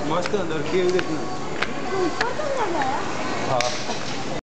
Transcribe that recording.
मस्त अंदर केव देखना। ऊपर तो लगा है। हाँ